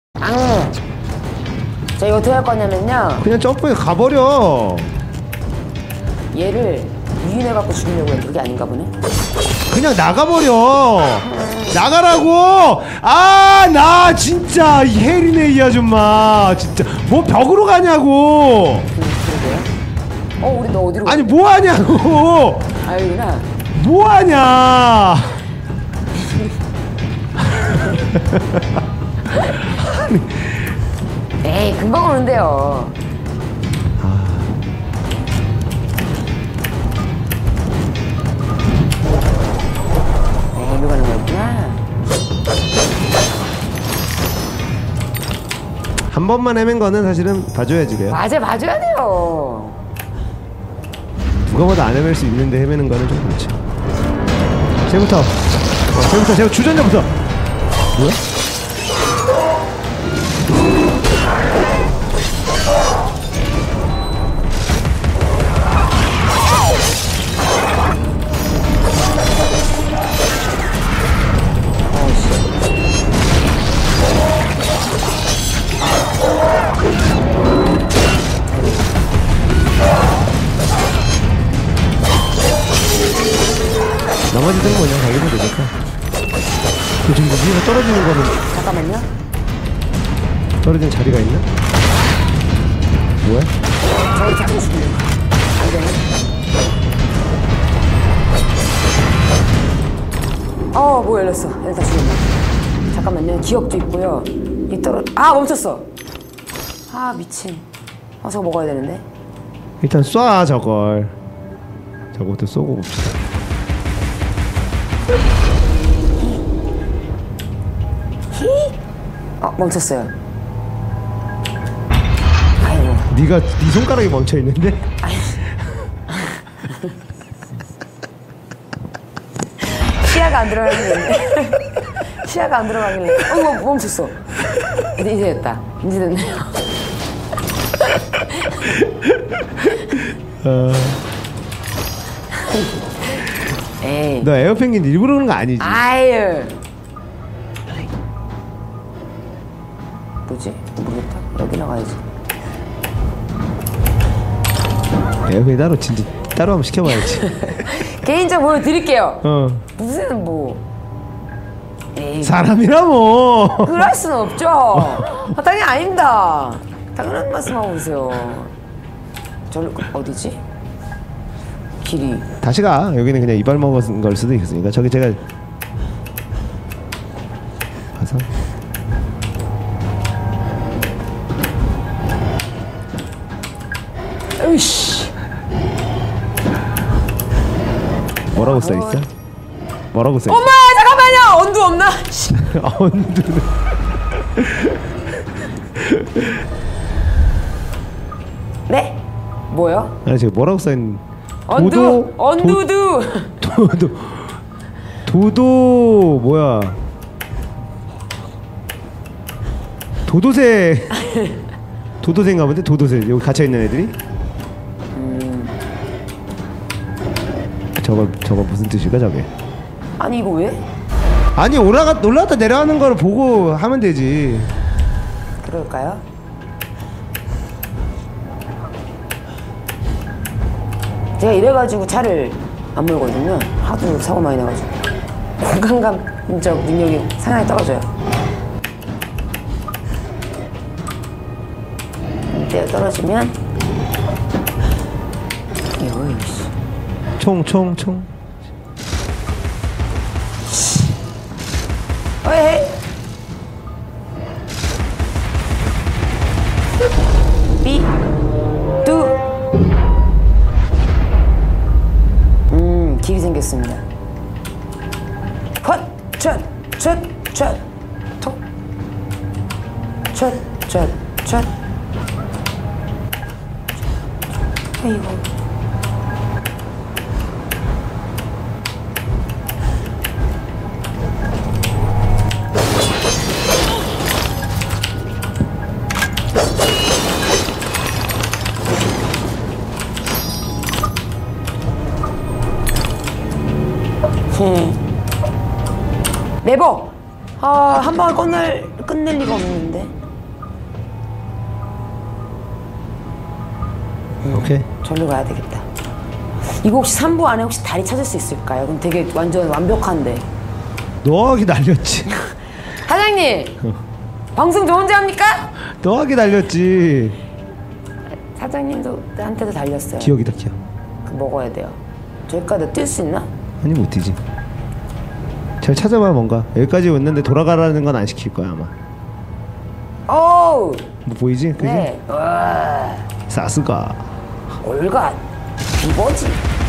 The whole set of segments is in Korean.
앙! 자, 이거 어떻게 할 거냐면요. 그냥 점프해 가버려. 얘를 유인해갖고 죽이려고 했는데 그게 아닌가 보네. 그냥 나가버려. 나가라고. 아, 나 진짜 이 혜리네 이 아줌마 진짜 뭐 벽으로 가냐고. 그러게요. 우리 너 어디로 아니 뭐 하냐고. 아, 여기구나. 뭐 하냐. 에이, 금방 오는데요. 이리로 가는 거였구나. 한 번만 헤맨 거는 사실은 봐줘야지 돼요. 맞아, 봐줘야 돼요. 누가 봐도 안 헤맬 수 있는데 헤매는 거는 좀 그렇죠. 쟤부터 쟤 주전자부터. 뭐야? 나머지들은 그냥 가기도 되니까. 지금 위에서 떨어지는 거는 잠깐만요. 떨어지는 자리가 있나? 뭐야? 저기 잡고 싶네요. 안 되네. 뭐 열렸어. 일단 죽였네. 잠깐만요. 기억도 있고요. 멈췄어. 미친. 저거 먹어야 되는데. 일단 쏴 저걸. 저거부터 쏘고 봅시다. 멈췄어요. 아이고. 네 손가락이 멈춰 있는데? 시야가 안 들어가길래. 시야가 안 들어가길래. 이거 멈췄어. 이제 됐다. 이제 됐네요. 에이. 너 에어펭귄 일부러 그런 거 아니지? 아유. 뭐지? 모르겠다. 여기 나가야지. 에어펭귄 따로 한번 시켜봐야지. 개인적 보여드릴게요. 무슨 에이. 사람이라고. 그럴 수는 없죠. 당연히 아닙니다. 당연한 말씀하고 계세요. 어디지? 길이. 다시 가. 여기는 그냥 이발 먹은 걸 수도 있으니까. 저기 제가 가서 으이씨. 뭐라고 써있어? 뭐라고 써있어? 엄마 잠깐만요. 언두 없나? 언두는 네? 뭐요? 아니 지금 뭐라고 써있는 언두두. 도도 뭐야? 도도새인가 본데? 도도새 여기 갇혀있는 애들이? 저거 무슨 뜻일까 저게? 아니 이거 왜? 아니 올라갔다 내려가는 거를 보고 하면 되지. 그럴까요? 제가 이래가지고 차를 안 몰거든요. 하도 사고 많이 나가지고 공간감적 능력이 상당히 떨어져요. 이때 떨어지면 총 어이 길이 생겼습니다. 컷 아이고. 레버 아, 한 방에 끝낼 리가 없는데. 오케이. 절로 가야 되겠다. 이거 혹시 3부 안에 혹시 다리 찾을 수 있을까요? 그럼 되게 완전 완벽한데. 너하게 날렸지. 사장님! 방송 저 혼자 합니까? 너하게 날렸지. 사장님도 한테도 달렸어요. 기억이다 기억. 그 먹어야 돼요. 저기까지 뛸 수 있나? 아니 못 뛰지. 잘 찾아봐 뭔가. 여기까지 왔는데 돌아가라는 건 안 시킬 거야 아마. 어우! 뭐 보이지? 그지? 네. 와, 사스가. 올가 이거지.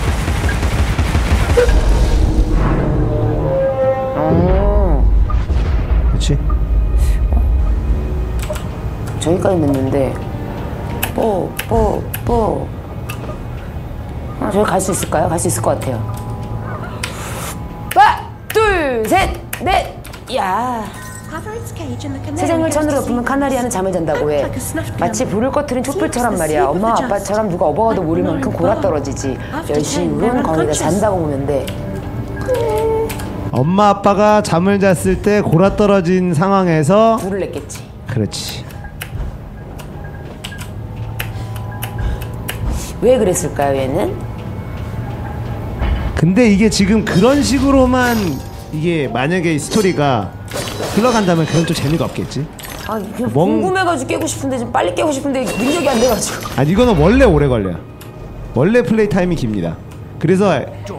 그렇지? 저기까지 넣는데 저기 갈 수 있을까요? 갈 수 있을 것 같아요. 하나, 둘, 셋, 넷. 야. 세상을 천으로 덮으면 카나리아는 잠을 잔다고 해. 마치 불을 꺼트린 촛불처럼 말이야. 엄마 아빠처럼 누가 업어가도 모를 만큼 골아떨어지지. 10시 이후로는 거의 다 잔다고 보면 돼. 엄마 아빠가 잠을 잤을 때 골아떨어진 상황에서 불을 냈겠지. 그렇지. 왜 그랬을까요, 얘는? 근데 이게 지금 그런 식으로만 이게 만약에 이 스토리가 흘러간다면 그건 또 재미가 없겠지. 아, 그냥 궁금해가지고 깨고 싶은데 좀 빨리 깨고 싶은데 능력이 안 돼가지고. 아니 이거는 원래 오래 걸려요. 원래 플레이 타임이 깁니다. 그래서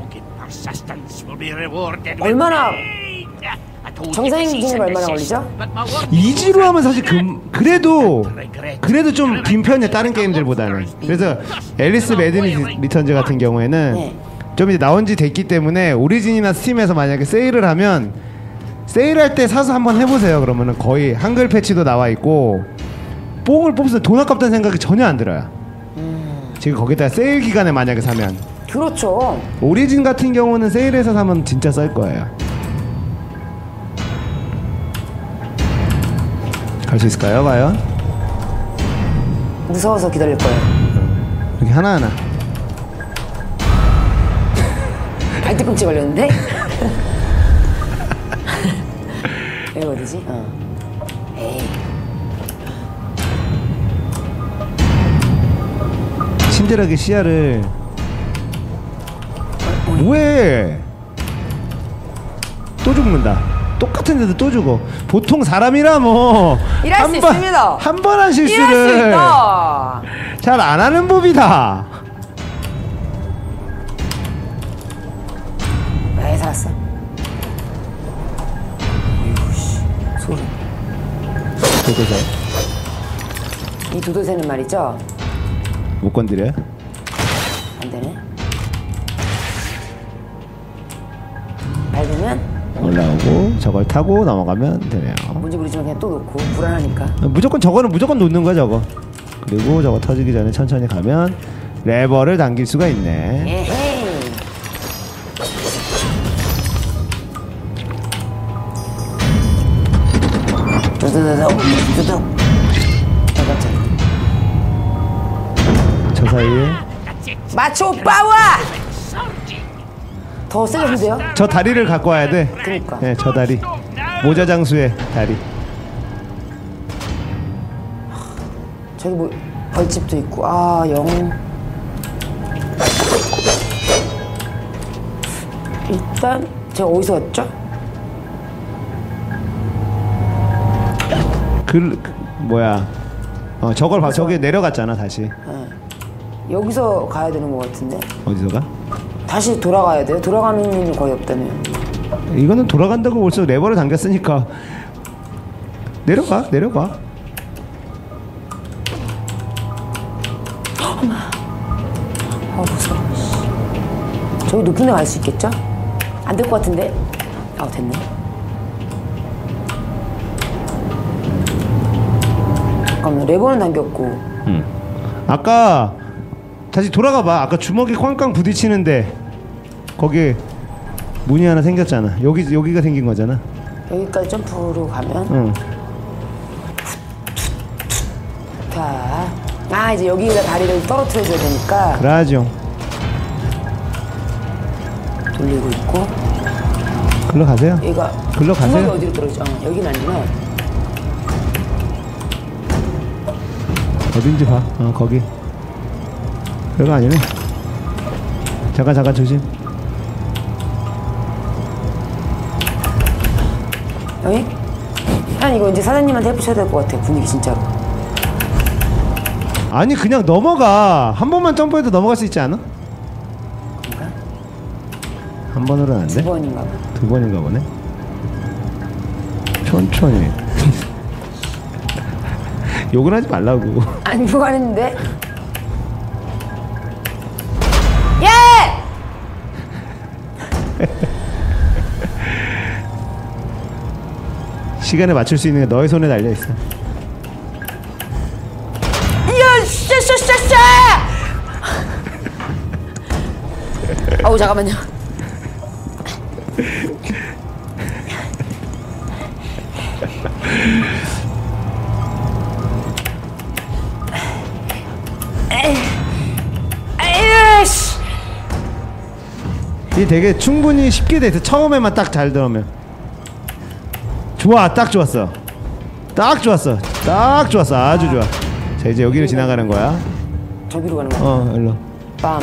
얼마나 정상 기준이 얼마나 걸리죠? 이지로 하면 사실 그래도 좀 긴 편이야 다른 게임들보다는. 그래서 앨리스 매드니 리턴즈 같은 경우에는 네. 좀 이제 나온 지 됐기 때문에 오리진이나 스팀에서 만약에 세일을 하면 세일할 때 사서 한번 해보세요. 그러면은 거의 한글 패치도 나와 있고 뽕을 뽑을 때 돈 아깝다는 생각이 전혀 안 들어요. 지금 거기다 세일 기간에 만약에 사면. 그렇죠. 오리진 같은 경우는 세일해서 사면 진짜 쌀 거예요. 갈 수 있을까요, 과연? 무서워서 기다릴 거예요. 이렇게 하나하나. 발뒤꿈치 걸렸는데? 여기 어디지? 에이. 친절하게 시야를. 왜? 또 죽는다. 똑같은 데도 또 죽어. 보통 사람이라 뭐 일할 수 있습니다. 한 번 한 일할 수 실수를 있다. 잘 안 하는 법이다. 왜 살았어? 어이구 씨 소름. 도도새 이 도도새는 말이죠. 못 건드려요? 안 되네. 밟으면 올라오고 저걸 타고 넘어가면 되네요. 뭔지 모르지만 그냥 또 놓고 불안하니까. 무조건 저거는 무조건 놓는 거야 저거. 그리고 저거 터지기 전에 천천히 가면 레버를 당길 수가 있네. 에헤이. 두두두두. 저 사이에 마초 파워. 더 세졌는데요? 저 다리를 갖고 와야 돼. 그니까. 네, 저 다리. 모자 장수의 다리. 저기 뭐 벌집도 있고. 아, 영. 일단 제가 어디서 왔죠? 뭐야? 저걸 봐. 저기 내려갔잖아 다시. 네. 여기서 가야 되는 것 같은데. 어디서 가? 다시 돌아가야 돼요? 돌아가는 일은 거의 없다며. 이거는 돌아간다고 벌써 레버를 당겼으니까 내려가. 아, 무서워. 저기 높은 데 갈 수 있겠죠? 안 될 것 같은데? 아, 됐네. 잠깐만, 레버는 당겼고. 아까 다시 돌아가 봐. 아까 주먹이 쾅쾅 부딪히는데 거기 문이 하나 생겼잖아. 여기가 생긴 거잖아. 여기까지 점프로 가면. 응. 자, 이제 여기에다 다리를 떨어뜨려줘야 되니까 그라죠. 돌리고 있고. 글로 가세요. 얘가 글로 구멍이 가세요. 어디로 떨어지죠? 여긴 아니구나. 어딘지 봐. 거기. 별거 아니네. 잠깐 조심. 여기? 난 이거 이제 사장님한테 해보셔야 될 것 같아. 분위기 진짜로. 아니 그냥 넘어가. 한 번만 점프해도 넘어갈 수 있지 않아? 그런가? 한 번으로는 안 돼? 2번인가 봐. 2번인가 보네. 천천히. 욕은 하지 말라고. 아니 뭐가 했는데? 예! 시간에 맞출 수 있는 게 너의 손에 달려 있어. 이야, 샤샤샤샤! 아우 잠깐만요. 에이씨. 이 되게 충분히 쉽게 돼 있어. 처음에만 딱 잘 들으면. 좋아, 딱 좋았어. 딱 좋았어. 딱 좋았어. 아주 좋아. 자 이제 여기를 지나가는 거야. 저기로 가는 거야. 일로. 빰.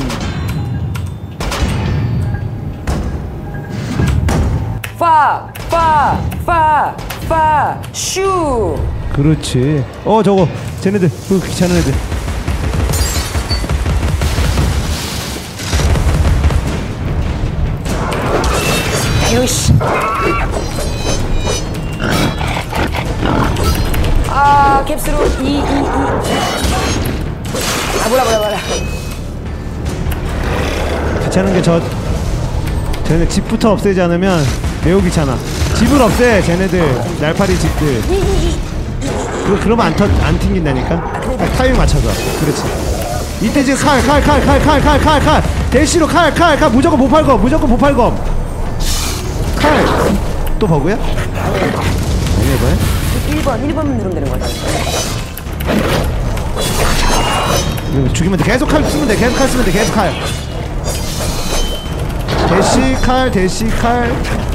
슈. 그렇지. 저거 쟤네들 귀찮은 애들. 에이씨. 캡스로 뭐라. 귀찮은 게 쟤네 집부터 없애지 않으면 매우 귀찮아. 집을 없애 쟤네들. 날파리 집들. 그러면 안 튕긴다니까. 딱 타이밍 맞춰서. 그렇지. 이때 지금 칼 대시로 칼 무조건 보팔검 칼. 또 버그야? 아니 이번에 1번 누르면 되는 거야. 죽이면 돼. 계속 칼 쓰면 돼. 계속 칼. 대시 칼.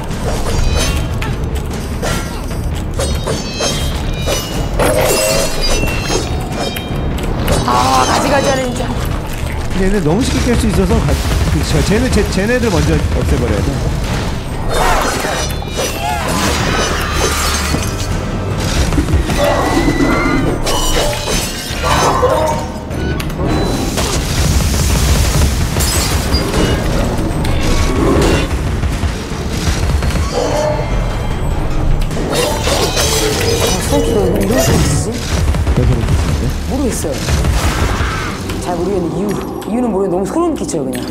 가지 하네 진짜. 얘네 너무 쉽게 깰 수 있어서 쟤네들 먼저 없애버려야 돼. 손길을 이럴 수 있지? 왜 그렇게 쓰는데? 모르겠어요. 잘 모르겠는 이유는 모르겠는데 너무 소름 끼쳐요 그냥.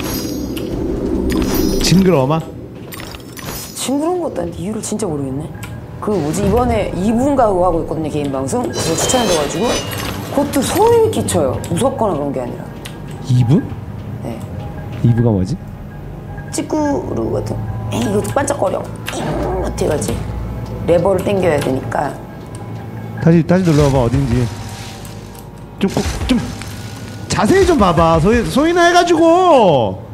징그러워. 징그러운 것도 아닌데 이유를 진짜 모르겠네. 그 뭐지 이번에 2부인가 그거 하고 있거든요 개인 방송. 그거 추천해줘가지고 그것도 소름이 끼쳐요. 무섭거나 그런 게 아니라. 2부? 네. 2부가 뭐지? 찌꾸루 같은. 이거 반짝거려. 어떻게 가지? 레버를 당겨야 되니까. 다시 눌러봐. 어딘지 좀 자세히 좀 봐봐. 소리나 해가지고.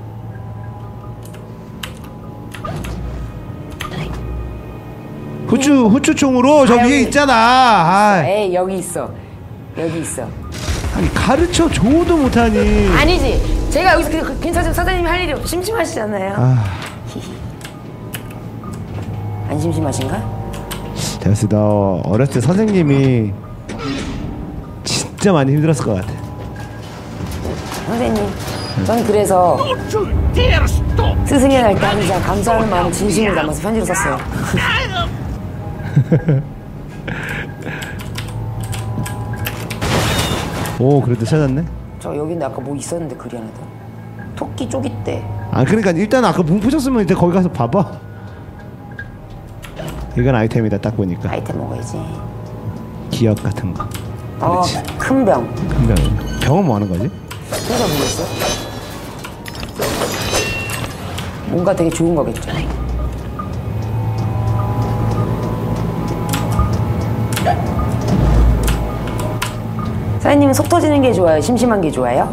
후추총으로 저 위에 있잖아. 에이 여기 있어. 아니 가르쳐 줘도 못하니. 아니지. 제가 여기서 괜찮으면 사장님이 할 일이 심심하시잖아요. 안 심심하신가? 됐어. 나 어렸을 때 선생님이 진짜 많이 힘들었을 것 같아. 선생님, 전 그래서 스승의 날 때 항상 감사하는 마음 진심을 담아서 편지를 썼어요. 오, 그래도 찾았네. 저 여기는 아까 뭐 있었는데 글이 하나 더. 토끼 쪼깃대. 그러니까 일단 아까 문 부셨으면 이제 거기 가서 봐봐. 이건 아이템이다. 딱 보니까 아이템 먹어야지. 기억 같은 거. 그렇지. 큰 병. 큰 병은 뭐 하는 거지? 그래서 뭐였어? 뭔가 되게 좋은 거겠죠. 사장님은 속 터지는 게 좋아요? 심심한 게 좋아요?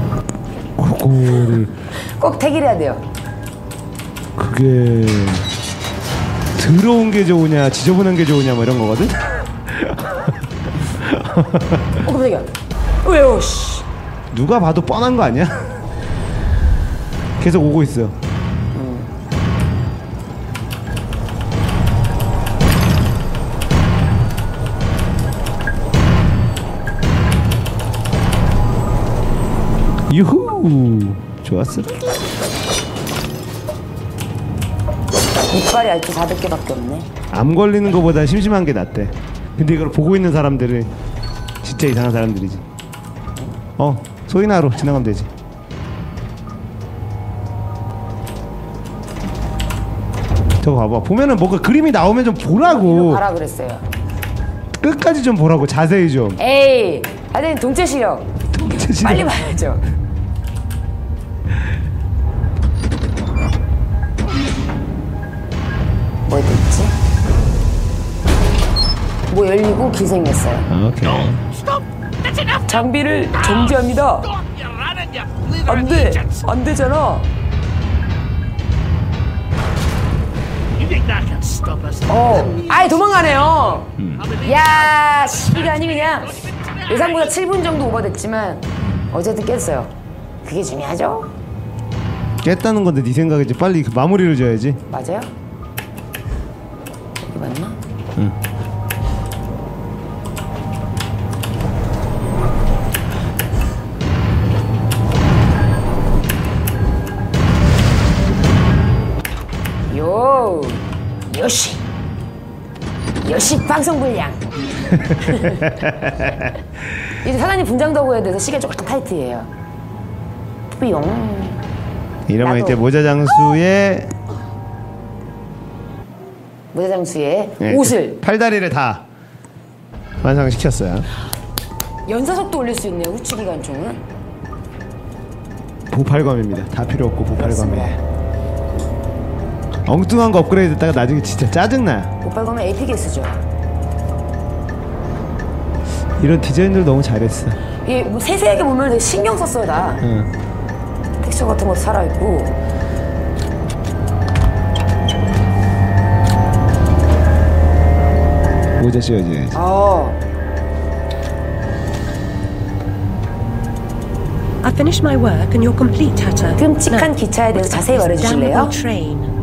그거를 꼭 택일해야 돼요. 그게 더러운 게 좋으냐 지저분한 게 좋으냐 뭐 이런 거거든. 깜짝이야. 왜요? 씨. 누가 봐도 뻔한 거 아니야? 계속 오고 있어. 유후 좋았어. 이빨이 아직도 400개밖에 없네. 암 걸리는 거보다 심심한 게 낫대. 근데 이걸 보고 있는 사람들은 진짜 이상한 사람들이지. 소인하로 지나가면 되지. 저거 봐봐. 보면은 뭔가 그림이 나오면 좀 보라고. 봐라 그랬어요. 끝까지 좀 보라고. 자세히 좀. 에이, 아니 동체 시력. 빨리 봐야죠. 뭐 됐지? 뭐 열리고 길 생겼어요. 오케이. 장비를 정지합니다. 안 돼, 안 되잖아. 아예 도망가네요. 야, 시간이 그냥 예상보다 7분 정도 오버됐지만 어쨌든 깼어요. 그게 중요하죠? 깼다는 건데 네 생각이지. 빨리 그 마무리를 줘야지. 맞아요? 이거 맞나? 응. 요시 방송 분량. 이제 사장님 분장도구에 대해서 시계 조금 타이트해요. 뿌용. 이러면 나도. 이제 모자장수의 네, 옷을 팔다리를 다 완성시켰어요. 연사 속도 올릴 수 있네요. 후추 기관총은. 보팔검입니다. 다 필요 없고 보팔검이에요. 엉뚱한 거 업그레이드 했다가 나중에 진짜 짜증나요. 보팔검은 AP기스죠. 이런 디자인들 너무 잘했어. 이게 뭐 세세하게 보면 되게 신경 썼어요 다. 응. 텍스처 같은 것도 살아있고. 모자 씌워줘야지. I finished my work and you're complete, Hatter. 끔찍한 기차에 대해서 자세히 말해주실래요? Train.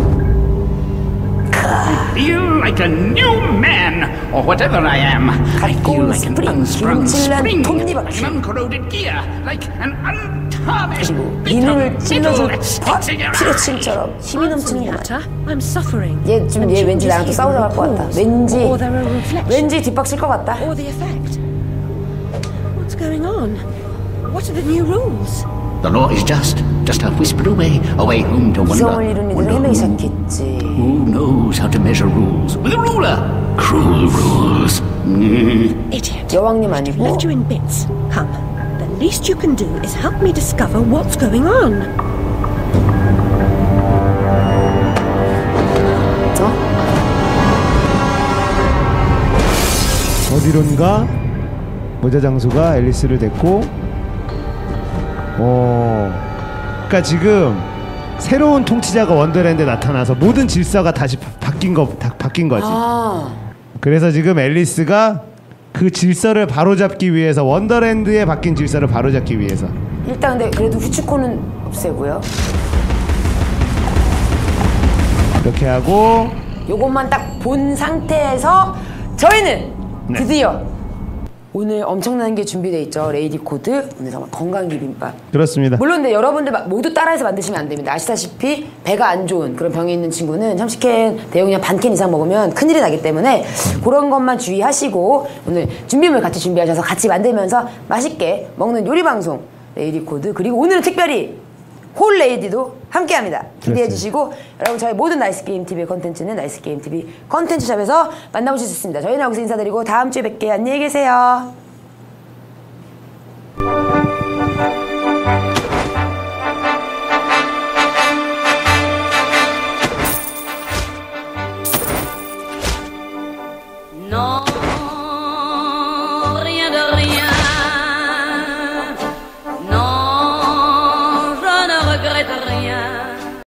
Feel like a new man, or whatever I am. I feel like an unsprung spring, like an uncorroded gear, like an untarnished bit 이놈을 of 찔러서 metal that sticks in your eye. 피레침처럼 힘이 Answer me, 넘치는구만. Hatter. I'm suffering. 얘 왠지 나랑 또 싸우자 할 것 같다. Or they're a reflection. 왠지 뒷박칠 것 같다. Or the effect. What's going on? What are the new rules? The law is just a whisper away home to 이성을 wonder. 이룬 이들은 Wonder 헤매기 who 시작했지. knows how to measure rules with a ruler? Cruel rules. Idiot. 여왕님 I've 아니고 left you in bits. Come. The least you can do is help me discover what's going on. 어디론가 모자장수가 앨리스를 데리고 그러니까 지금 새로운 통치자가 원더랜드에 나타나서 모든 질서가 다시 바뀐 거지. 그래서 지금 앨리스가 그 질서를 바로잡기 위해서 원더랜드에 바뀐 질서를 바로잡기 위해서 일단 근데 그래도 후추코는 없애고요. 이렇게 하고 요것만 딱 본 상태에서 저희는 드디어 오늘 엄청난 게 준비되어 있죠. 레이디 코드. 오늘 정말 건강 비빔밥. 그렇습니다. 물론 근데 여러분들 모두 따라해서 만드시면 안 됩니다. 아시다시피 배가 안 좋은 그런 병이 있는 친구는 참치캔 대용량 반캔 이상 먹으면 큰일이 나기 때문에 그런 것만 주의하시고 오늘 준비물 같이 준비하셔서 같이 만들면서 맛있게 먹는 요리 방송 레이디 코드. 그리고 오늘은 특별히 홀 레이디도 함께합니다. 기대해 주시고 여러분 저희 모든 나이스게임TV의 컨텐츠는 나이스게임TV 컨텐츠샵에서 만나보실 수 있습니다. 저희는 여기서 인사드리고 다음 주에 뵐게요. 안녕히 계세요.